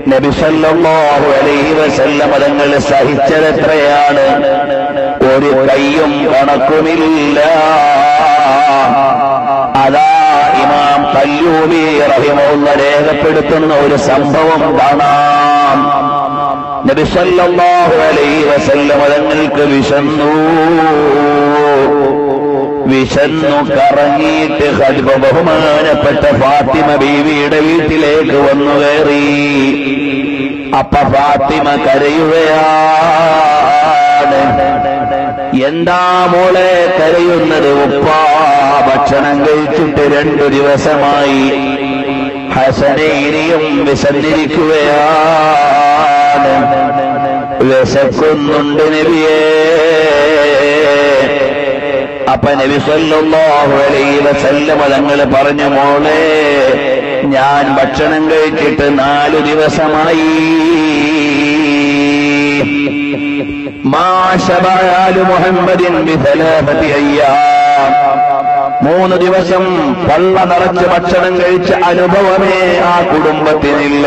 നബി സല്ലല്ലാഹു അലൈഹി വസല്ലം തങ്ങൾ സഹിച്ചതെത്രയാണ്? ഒരു കയ്യും കണക്കുമില്ല. അതാ ഇമാം ഖയ്യൂമി റഹിമഹുല്ലാഹ് രേഖപ്പെടുത്തുന്ന ഒരു സംഭവം കാണാം. നബി സല്ലല്ലാഹു അലൈഹി വസല്ലം തങ്ങൾക്ക് വിശന്നു കറങ്ങിയിട്ട് ബഹുമാനപ്പെട്ട ഫാത്തിമ ബീവിയുടെ വീട്ടിലേക്ക് വന്നു കയറി. അപ്പ ഫാത്തിമ കരയുകയാണ്. എന്താ മോളെ കരയുന്നത്? ഉപ്പാ ഭക്ഷണം കഴിച്ചിട്ട് 2 ദിവസമായി. ഹസനെ ഇനിയും വിശന്നിരിക്കുകയാണ്. വിശക്കുന്നുണ്ട് നബിയേ. അപ്പൊ നബി സല്ലല്ലാഹു അലൈഹി വസല്ലം തങ്ങൾ പറഞ്ഞു, മോളെ ഞാൻ ഭക്ഷണം കഴിച്ചിട്ട് 4 ദിവസമായി. മാ ശബഅ മുഹമ്മദിൻ ബിസലാസതി അയ്യാം. 3 ദിവസം പള്ള നിറച്ച് ഭക്ഷണം കഴിച്ച അനുഭവമേ ആ കുടുംബത്തിനില്ല.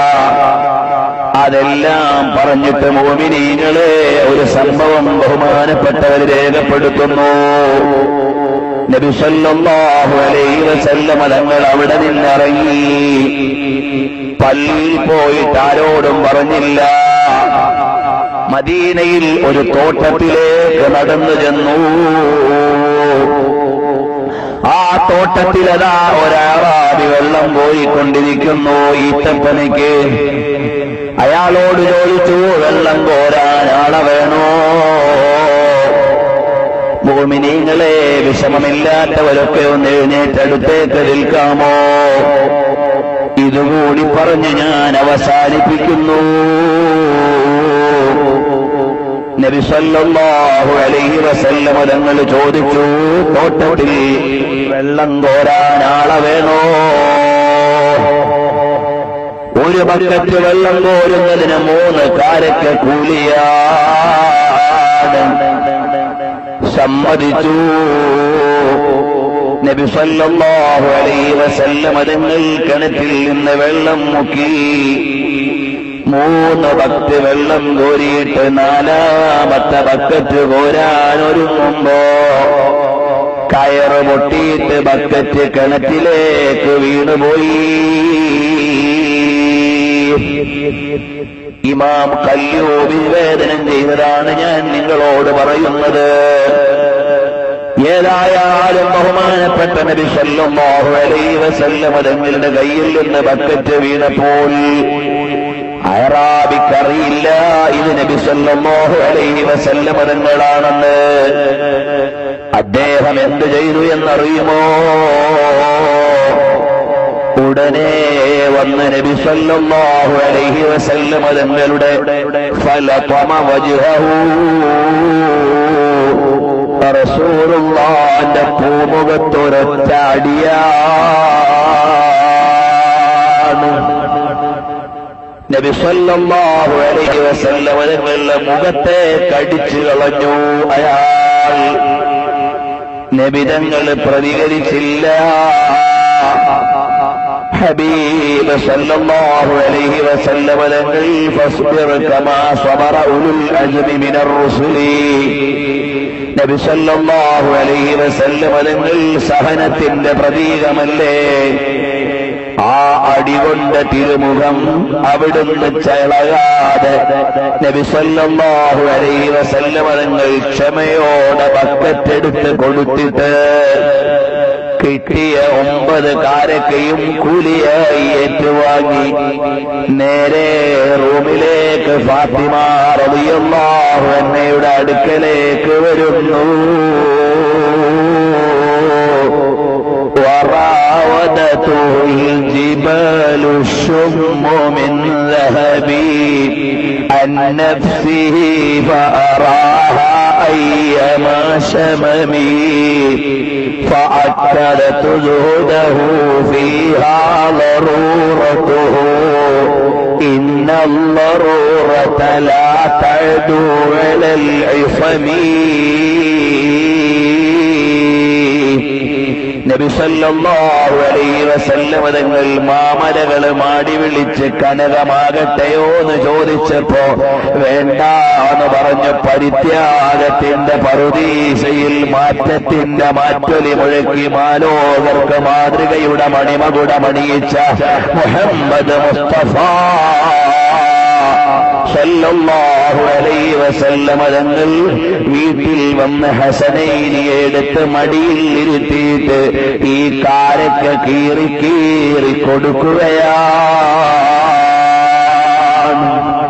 അതെല്ലാം പറഞ്ഞിട്ട് മുഅ്മിനീങ്ങളെ ഒരു സംഭവം ബഹുമാനപ്പെട്ടവർ രേഖപ്പെടുത്തുന്നു. നബി സല്ലല്ലാഹു അലൈഹി വസല്ലം തങ്ങൾ അവിടെ നിന്നിറങ്ങി. പള്ളിയിൽ പോയിട്ട് ആരോടും പറഞ്ഞില്ല. മദീനയിൽ ഒരു തോട്ടത്തിലേക്ക് നടന്നു ചെന്നു. ആ തോട്ടത്തിലതാ ഒരാറാബി വെള്ളം പോയിക്കൊണ്ടിരിക്കുന്നു ഈത്തപ്പനയ്ക്ക്. അയാളോട് ചോദിച്ചു, വെള്ളം കോരാൻ ആളെ വേണോ? മുഅ്മിനീങ്ങളെ, വിഷമമില്ലാത്തവരൊക്കെ ഒന്ന് എഴുന്നേറ്റടുത്തേക്ക് നിൽക്കാമോ? ഇതുകൂടി പറഞ്ഞ് ഞാൻ അവസാനിപ്പിക്കുന്നു. നബി സല്ലല്ലാഹു അലൈഹി വസല്ലം തങ്ങൾ ചോദിച്ചു, തോട്ടത്തിൽ വെള്ളം കോരാൻ ആളെ വേണോ? ഒരു ബക്കറ്റ് വെള്ളം കോരുന്നതിന് 3 കാരക്ക കൂലിയാണ്. സമ്മതിച്ചു. നബി സല്ലല്ലാഹു അലൈഹി വസല്ലം തങ്ങൾ കിണറ്റിൽ നിന്ന് വെള്ളം മുക്കി 3 ബക്കറ്റ് വെള്ളം കോരിയിട്ട് 4ാമത്തെ ബക്കറ്റ് കോരാൻ ഒരുങ്ങുമ്പോ കയറ് പൊട്ടിയിട്ട് ബക്കറ്റ് കിണറ്റിലേക്ക് വീണുപോയി. ഇമാം ഖയ്യൂമി നിവേദനം ചെയ്തതാണ് ഞാൻ നിങ്ങളോട് പറയുന്നത്. ഏതായാലും ബഹുമാനപ്പെട്ട നബി സല്ലല്ലാഹു അലൈഹി വസല്ലം തങ്ങളുടെ കയ്യിൽ നിന്ന് ബക്കറ്റ് വീണപ്പോൾ അയറാബിക്കറിയില്ല ഇത് നബി സല്ലല്ലാഹു അലൈഹി വസല്ലം തങ്ങളാണെന്ന്. അദ്ദേഹം എന്ത് ചെയ്തു എന്നറിയുമോ? ഉടനെ വന്ന് നബി സല്ലല്ലാഹു അലൈഹി വസല്ലം തങ്ങളുടെ ഫലതമ വജ്ഹഹു, റസൂലുള്ളാഹിന്റെ പൂമുഖത്തൊരച്ചാടിയാണ്. നബി സല്ലല്ലാഹു അലൈഹി വസല്ലം തങ്ങളുടെ മുഖത്തെ കടിച്ചു കളഞ്ഞു അയാൾ. നബി തങ്ങൾ പ്രതികരിച്ചില്ല. ഹബീബ് സല്ലല്ലാഹു അലൈഹി വസല്ലം തങ്ങൾ ഫസ്ബിർ കമാ സബറ ഉലുൽ അസ്മി മിനർ റുസുലി. നബി സല്ലല്ലാഹു അലൈഹി വസല്ലം തങ്ങൾ സഹനത്തിന്റെ പ്രതീകമല്ലേ? ആ അടികൊണ്ട തിരുമുഖം അവിടുന്ന് ചളകാതെ നബി സല്ലല്ലാഹു അലൈഹി വസല്ലം തങ്ങൾ ക്ഷമയോടെ ബക്കറ്റെടുത്ത് കൊടുത്തിട്ട് കിട്ടിയ 9 കാരക്കയും കൂലിയായി ഏറ്റുവാങ്ങി നേരെ റൂമിലേക്ക് ഫാത്തിമ റളിയല്ലാഹു അൻഹയുടെ അടുക്കലേക്ക് വരുന്നു. وراودته الجبال الشم من ذهب عن نفسه فأراها أيما شمم فأكدت زهده فيها ضرورته إن الضرورة لا تعدو على العصم. നബി സല്ലല്ലാഹു അലൈഹി വസല്ലം തങ്ങൾ മാമലകൾ മാടി വിളിച്ച് കനകമാകട്ടെയോ എന്ന് ചോദിച്ചപ്പോ വേണ്ട എന്ന് പറഞ്ഞു. പരിത്യാഗത്തിന്റെ പറുദീസയിൽ മാറ്റത്തിന്റെ മാറ്റൊലി മുഴക്കി മാലോകർക്ക് മാതൃകയുടെ മണിമകുടമണിയിച്ച മുഹമ്മദ് മുസ്തഫ സല്ലല്ലാഹു അലൈഹി വസല്ലം തങ്ങൾ വീട്ടിൽ വന്ന് ഹസനൈനിയെ എടുത്ത് മടിയിൽ ഇരുത്തിയിട്ട് ഈ കാരക്ക കീറി കീറി കൊടുക്കുകയാണ്.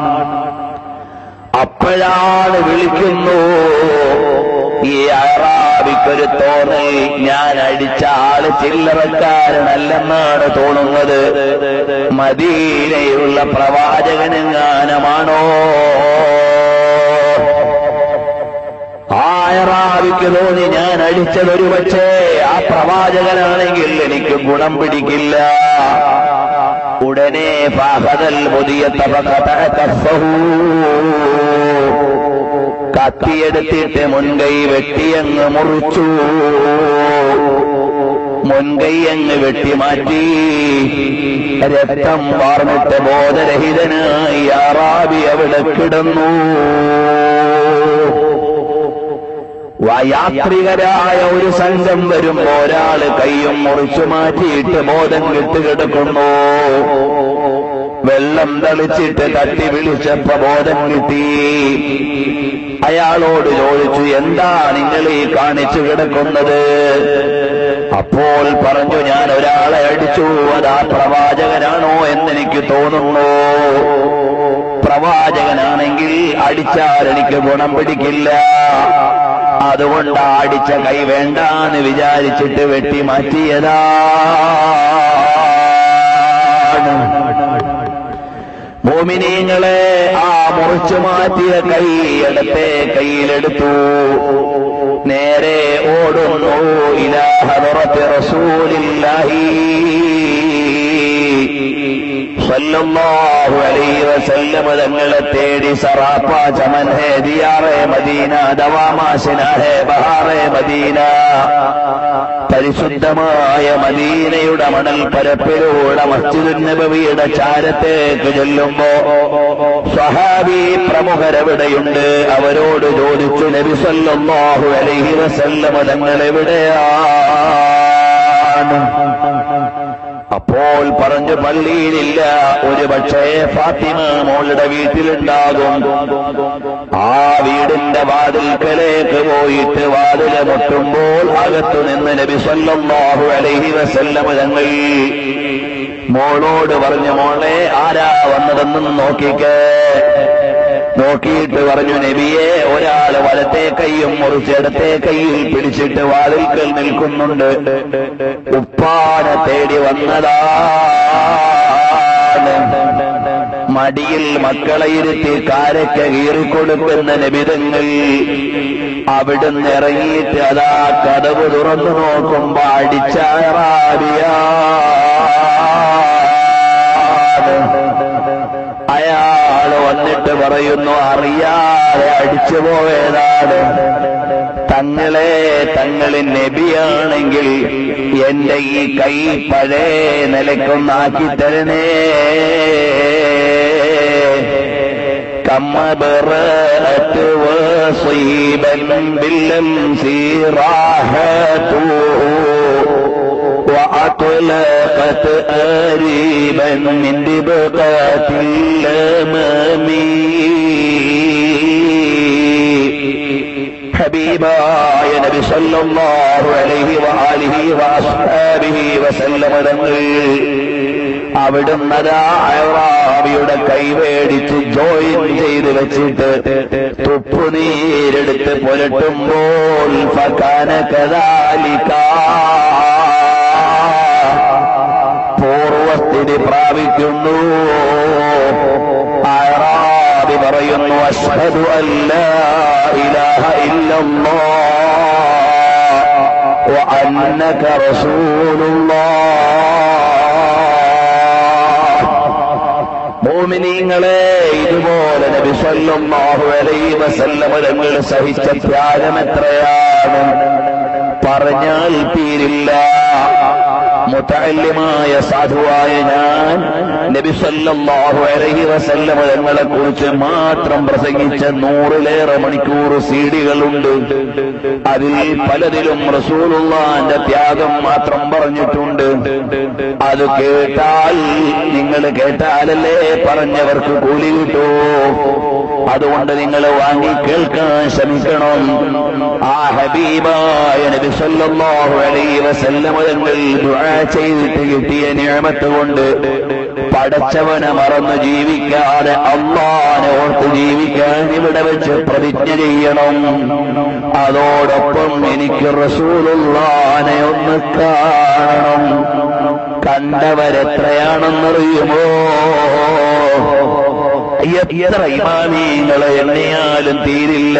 അപ്പോഴാണ് വിളിക്കുന്നു. ഈ അറാബിക്കൊരു തോന്നൽ, ഞാൻ അടിച്ച ആള് ചില്ലറക്കാരനല്ലെന്നാണ് തോന്നുന്നത്. മദീനയിലുള്ള പ്രവാചകനെങ്ങാനമാണോ? ആ അറാബിക്ക് തോന്നി ഞാൻ അടിച്ചതൊരു പക്ഷേ ആ പ്രവാചകനാണെങ്കിൽ എനിക്ക് ഗുണം പിടിക്കില്ല. ഉടനെ ഫഹദൽ പുതിയ കത്തിയെടുത്തിട്ട് മുൻകൈ വെട്ടിയങ്ങ് മുറിച്ചു. മുൻകൈ അങ്ങ് വെട്ടിമാറ്റി. രക്തം വാർന്നിട്ട് ബോധരഹിതനായി അറാബി അവിടെ കിടന്നു. യാത്രികരായ ഒരു സംഘം വരുമ്പോ ഒരാള് കൈയും മുറിച്ചു മാറ്റിയിട്ട് ബോധം കിട്ടുകിടക്കുന്നു. വെള്ളം തളിച്ചിട്ട് തട്ടി വിളിച്ചപ്പോ ബോധം കിട്ടി. അയാളോട് ചോദിച്ചു, എന്താ നിങ്ങൾ ഈ കാണിച്ചു കിടക്കുന്നത്? അപ്പോൾ പറഞ്ഞു, ഞാൻ ഒരാളെ അടിച്ചു, അതാ പ്രവാചകനാണോ എന്നെനിക്ക് തോന്നുന്നു. പ്രവാചകനാണെങ്കിൽ അടിച്ചാൽ എനിക്ക് ഗുണം പിടിക്കില്ല, അതുകൊണ്ട് അടിച്ച കൈ വേണ്ടാന്ന് വിചാരിച്ചിട്ട് വെട്ടി മാറ്റിയതാണ്. മോമിനീങ്ങളെ, ആ മുറിച്ചു മാറ്റിയ കൈ ഇടത്തെ കൈയിലെടുത്തു. നേരെ ഓടുന്നു ഇലാ ഹദറത്തി റസൂലില്ലാഹി സല്ലല്ലാഹു അലൈഹി വസല്ലം തങ്ങളെ തേടി. സറാപ്പ ചമൻ ഹേ ദിയാറെ മദീന, ദവാമാശന ഹേ ബഹാറെ മദീന. പരിശുദ്ധമായ മദീനയുടെ മണൽ പരപ്പിലൂടെ മസ്ജിദുൻ നബവിയുടെ ചാരത്തേക്ക് ചെല്ലുമ്പോ സ്വഹാബി പ്രമുഖരെവിടെയുണ്ട്? അവരോട് ചോദിച്ചു, നബി സല്ലല്ലാഹു അലൈഹി വസല്ലം തങ്ങൾ എവിടെയാണ്? അപ്പോൾ പറഞ്ഞു, പള്ളിയിലില്ല, ഒരു പക്ഷേ ഫാത്തിമ മോളുടെ വീട്ടിലുണ്ടാകും. ആ വീടിന്റെ വാതിൽക്കലേക്ക് പോയിട്ട് വാതില് മുട്ടുമ്പോൾ അകത്തുനിന്ന് നബി സല്ലല്ലാഹു അലൈഹി വസല്ലം തങ്ങൾ മോളോട് പറഞ്ഞു, മോളെ ആരാ വന്നതെന്ന് നോക്കിക്കേ. നോക്കിയിട്ട് പറഞ്ഞു, നബിയെ, ഒരാൾ വലത്തെ കൈയും മുറിച്ച് ഇടത്തെ കൈയിൽ പിടിച്ചിട്ട് വാതിൽക്കൽ നിൽക്കുന്നുണ്ട്. ഉപ്പാനെ തേടി വന്നതാണ്. മടിയിൽ മക്കളെ ഇരുത്തി കാരക്ക കീറിക്കൊടുക്കുന്ന നബിതങ്ങൾ അവിടുന്ന് ഇറങ്ങിയിട്ട് അതാ കതവ് തുറന്നു നോക്കുമ്പോ അടിച്ച അറാബിയാണ്. അയാൾ വന്നിട്ട് പറയുന്നു, അറിയാതെ അടിച്ചു പോയതാണ്. തങ്ങളെ, തങ്ങളിൽ നബിയാണെങ്കിൽ എന്റെ ഈ കൈ പഴയ നിലക്കൊന്നാക്കി തരണേ. كمبرأت وصيبا باللمس راحته وأطلقت أريبا من دبقات الأمام. ഹബീബായ നബി സല്ലല്ലാഹു അലൈഹി വആലിഹി വഅസ്ഹാബിഹി വസല്ലം തങ്ങൾ അവിടുന്ന് അറാബിയുടെ കൈ വേടിച്ച് ജോയിൻ ചെയ്ത് വെച്ചിട്ട് തുപ്പുനീരെടുത്ത് പുരട്ടുമ്പോൾ ഫകാന കദാലിക പൂർവസ്ഥിതി പ്രാപിക്കുന്നു. അറാബി പറയുന്നു, അശ്ഹദു അല്ലാ ഇലാഹ ഇല്ലല്ലാഹ് വ അന്നക റസൂലുള്ളാഹ്. മോമിനീങ്ങളെ, ഇതുപോലെ നബി സല്ലല്ലാഹു അലൈഹി വസല്ലം തങ്ങൾ സഹിച്ച ത്യാഗം എത്രയാണ്! പറഞ്ഞാൽ തീരില്ല. മുതഅല്ലിമായ സാധുവായ ഞാൻ നബി സല്ലല്ലാഹു അലൈഹി വസല്ലം തങ്ങളെ കുറിച്ച് മാത്രം പ്രസംഗിച്ച 100-ലേറെ മണിക്കൂർ സീഡികളുണ്ട്. അതിൽ പലതിലും റസൂലുള്ളാഹിന്റെ ത്യാഗം മാത്രം പറഞ്ഞിട്ടുണ്ട്. അത് കേട്ടാൽ, നിങ്ങൾ കേട്ടാലല്ലേ പറഞ്ഞവർക്ക് കൂലി കിട്ടൂ. അതുകൊണ്ട് നിങ്ങൾ വാങ്ങി കേൾക്കാൻ ശ്രമിക്കണം. ആ ഹബീബായ നബി സല്ലല്ലാഹു അലൈഹി വസല്ലം തങ്ങൾ ദുആ ചെയ്തിട്ട് കിട്ടിയ നിഅമത്ത് കൊണ്ട് പടച്ചവനെ മറന്ന് ജീവിക്കാതെ അല്ലാഹനെ ഓർത്ത് ജീവിക്കാൻ ഇവിടെ വെച്ച് പ്രതിജ്ഞ ചെയ്യണം. അതോടൊപ്പം എനിക്ക് റസൂലുള്ളാഹിനെ ഒന്ന് കാണണം. കണ്ടവരെത്രയാണെന്നറിയുമോ? എത്ര ഇമാമീങ്ങളെ എണ്ണിയാലും തീരില്ല.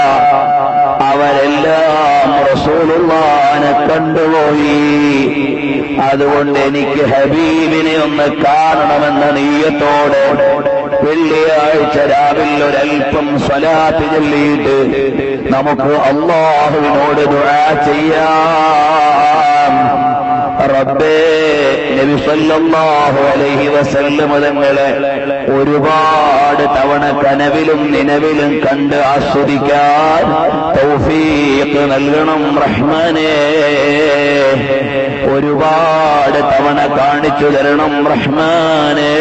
അവരെല്ലാം റസൂലുള്ളാഹിനെ കണ്ടുപോയി. അതുകൊണ്ട് എനിക്ക് ഹബീബിനെ ഒന്ന് കാണണമെന്ന നിയ്യത്തോടെ വെള്ളിയാഴ്ച രാവിലെ ഒരൽപ്പം സ്വലാത്ത് ചൊല്ലിയിട്ട് നമുക്ക് അല്ലാഹുവിനോട് ദുആ ചെയ്യാം. റബ്ബേ, നബി സല്ലല്ലാഹു അലൈഹി വസല്ലം തങ്ങളെ ഒരുപാട് തവണ കനവിലും നിലവിലും കണ്ട് ആസ്വദിക്കാൻ തൗഫീഖ് നൽകണം റഹ്മാനേ. ഒരുപാട് തവണ കാണിച്ചു തരണം റഹ്മാനേ.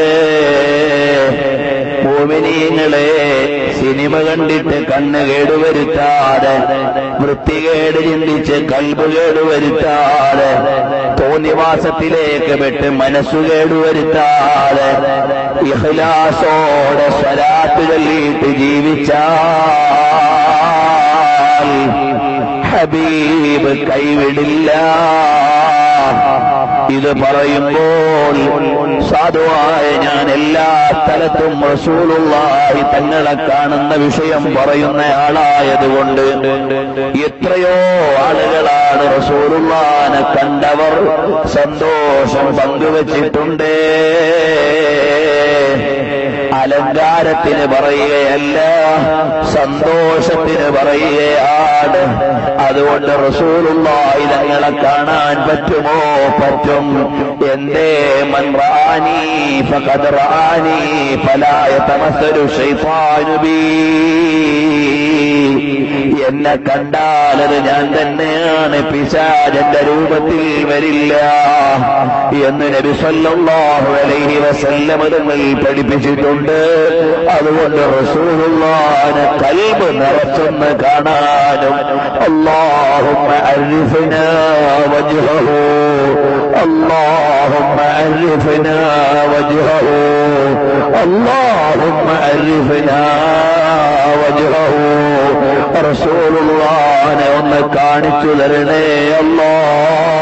മോമിനീങ്ങളെ, സിനിമ കണ്ടിട്ട് കണ്ണ് കേടുവരുത്താതെ, വൃത്തികേട് ചിന്തിച്ച് കൽബ് കേടുവരുത്താതെ, തോന്നിവാസത്തിലേക്ക് പെട്ട് മനസ്സു കേടുവരുത്താതെ ഇഖ്ലാസോടെ സ്വലാത്ത് ചൊല്ലിയിട്ട് ജീവിച്ചാൽ ഹബീബ് കൈവിടില്ല. ഇത് പറയുമ്പോൾ സാധുവായ ഞാൻ എല്ലാ സ്ഥലത്തും റസൂലുള്ളാഹി തങ്ങളെ കാണുന്ന വിഷയം പറയുന്നയാളായതുകൊണ്ട് എത്രയോ ആളുകളാണ് റസൂലുള്ളാഹിനെ കണ്ടവർ സന്തോഷം പങ്കുവച്ചിട്ടുണ്ട്. അലങ്കാരത്തിന് പറയുകയല്ല, സന്തോഷത്തിന് പറയുകയാണ്. അതുകൊണ്ട് റസൂലുള്ളാഹി തങ്ങളെ കാണാൻ പറ്റുമോ? പറ്റും. എന്തേ? മൻ റആനി ഫഖദ് റആനി ഫലാ യതമസ്സലു ശൈത്താനു ബി. എന്നെ കണ്ടാൽ അത് ഞാൻ തന്നെയാണ്, പിശാചന്റെ രൂപത്തിൽ വരില്ല എന്ന് നബി സല്ലല്ലാഹു അലൈഹി വസല്ലം തങ്ങൾ പഠിപ്പിച്ചിട്ടുണ്ട്. അതുകൊണ്ട് റസൂലുള്ളാഹിനെ ഖൽബ് നിറച്ചൊന്ന് കാണാനും അല്ലാഹുമ്മ അരിഫ്നാ വജ്ഹഹു, അല്ലാഹുമ്മ അരിഫ്നാ വജ്ഹഹു, അല്ലാഹുമ്മ അരിഫ്നാ വജ്ഹഹു. റസൂലുള്ളാഹിനെ ഒന്ന് കാണിച്ചു തരണേ അല്ലാഹ്.